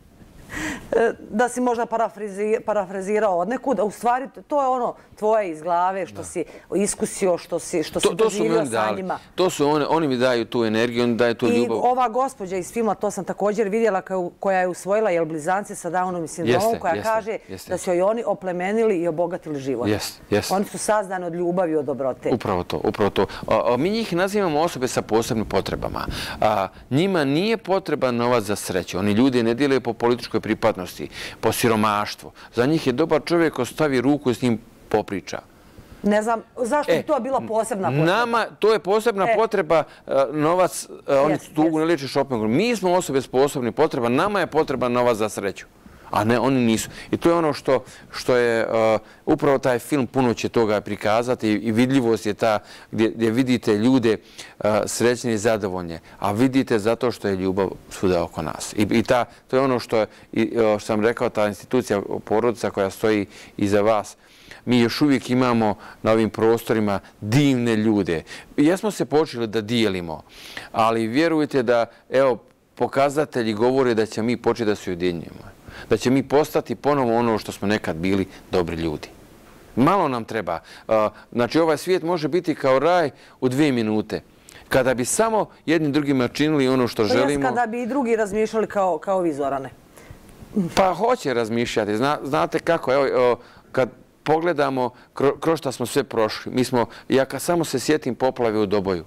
da si možda parafrazirao od nekud, a u stvari to je ono tvoje iz glave što si iskusio, što si doživio sa njima. To su oni, oni mi daju tu energiju, oni daju tu ljubav. I ova gospođa iz filma, to sam također vidjela, koja je usvojila jel blizance sa Downovim sindromom, koja kaže da su joj oni oplemenili i obogatili život. Oni su sazdani od ljubavi i od dobrote. Upravo to, upravo to. Mi njih nazivamo osobe sa posebnim potrebama. Njima nije potreban novac za sreću. Oni ljudi ne dijele po političkoj pripadnosti, po siromaštvu. Za njih je dobar čovjek ko stavi ruku i s njim popriča. Ne znam, zašto je to bila posebna potreba? Nama, to je posebna potreba, novac, oni tugu ne liječe šopingom. Mi smo osobe s posebnim potreba, nama je potreban novac za sreću, a ne, oni nisu. I to je ono što je, upravo taj film puno će toga prikazati i vidljivost je ta gdje vidite ljude srećne i zadovoljne, a vidite zato što je ljubav svuda oko nas. I to je ono što sam rekao, ta institucija porodica koja stoji iza vas. Mi još uvijek imamo na ovim prostorima divne ljude. Jesmo se počeli da dijelimo, ali vjerujte da, evo, pokazatelji govore da će mi početi da se ujedinjujemo. Da će mi postati ponovo ono što smo nekad bili dobri ljudi. Malo nam treba. Znači, ovaj svijet može biti kao raj u dvije minute. Kada bi samo jednim drugima činili ono što želimo... To je kada bi i drugi razmišljali kao vi, Zorane. Pa hoće razmišljati. Znate kako, evo, kad pogledamo kroz šta smo sve prošli. Mi smo, ja kad samo se sjetim poplave u Doboju.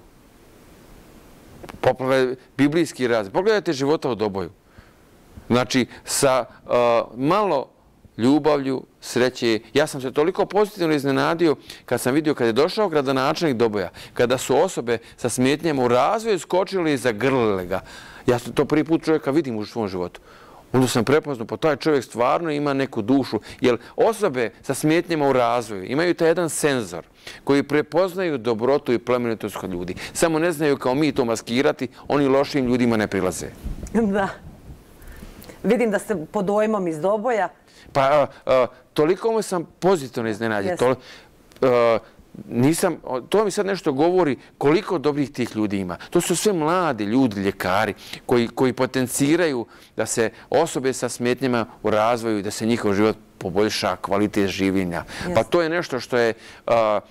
Poplave biblijski razred. Pogledajte života u Doboju. Znači, sa malo ljubavlju, sreće. Ja sam se toliko pozitivno iznenadio kad sam vidio kad je došao gradonačelnik Doboja, kada su osobe sa smetnjama u razvoju skočili i zagrlile ga. Ja sam to prvi put čovjeka vidim u svom životu. Onda sam prepoznao, pa taj čovjek stvarno ima neku dušu, jer osobe sa smetnjama u razvoju imaju taj jedan senzor koji prepoznaju dobrotu i plemenitost kod ljudi. Samo ne znaju kao mi to maskirati, oni lošim ljudima ne prilaze. Da. Vidim da ste pod dojmom iz Doboja. Pa, toliko mu sam pozitivno iznenađen. Nisam, to mi sad nešto govori koliko dobrih tih ljudi ima. To su sve mladi ljudi, ljekari, koji, koji potenciraju da se osobe sa smetnjama u razvoju, da se njihov život poboljša, kvalitet življenja. Yes. Pa to je nešto što je uh,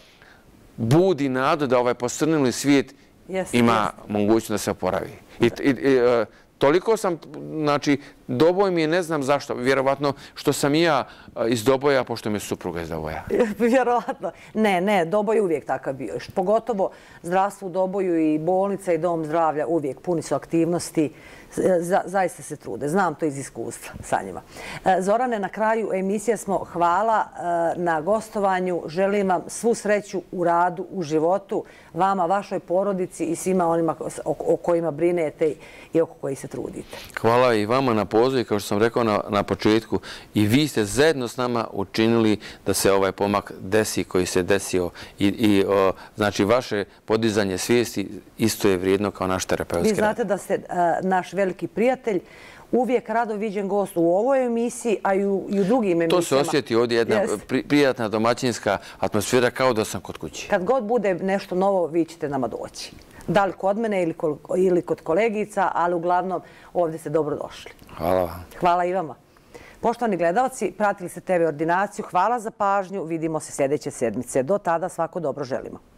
budi nadu da ovaj posrnuli svijet yes, ima yes. mogućnost da se oporavi. I, i, i, uh, Toliko sam, znači, Doboj mi je, ne znam zašto, vjerovatno što sam i ja iz Doboja, pošto mi je supruga iz Doboja. Vjerovatno. Ne, ne, Doboj je uvijek takav bio. Pogotovo zdravstvo u Doboju i bolnica i dom zdravlja uvijek puni su aktivnosti. Za, zaista se trude. Znam to iz iskustva sa njima. Zorane, na kraju emisije smo hvala na gostovanju. Želim vam svu sreću u radu, u životu, vama, vašoj porodici i svima onima o, o kojima brinete i oko kojih se trudite. Hvala i vama na pozivu, kao što sam rekao na, na početku. I vi ste zajedno s nama učinili da se ovaj pomak desi koji se desio. I, i o, znači, vaše podizanje svijesti isto je vrijedno kao naš terapeutski rad. Vi znate da ste a, naš veliki prijatelj, uvijek rado viđen gost u ovoj emisiji, a i u, i u drugim emisijama. To se osjeti ovdje jedna yes. pri, prijatna domaćinska atmosfera kao da sam kod kuće. Kad god bude nešto novo, vi ćete nama doći. Da li kod mene ili, kod, ili kod kolegica, ali uglavnom ovdje ste dobro došli. Hvala vam. Hvala i vama. Poštovani gledalci, pratili ste te ve ordinaciju. Hvala za pažnju. Vidimo se sljedeće sedmice. Do tada svako dobro želimo.